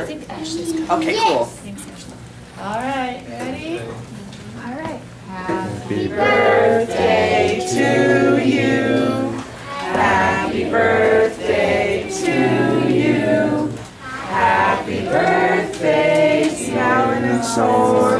I think Ashley's coming. Okay, cool. Thanks, Ashley. All right, ready? All right. Happy birthday to you. Happy birthday to you. Happy birthday, Alan and Soren.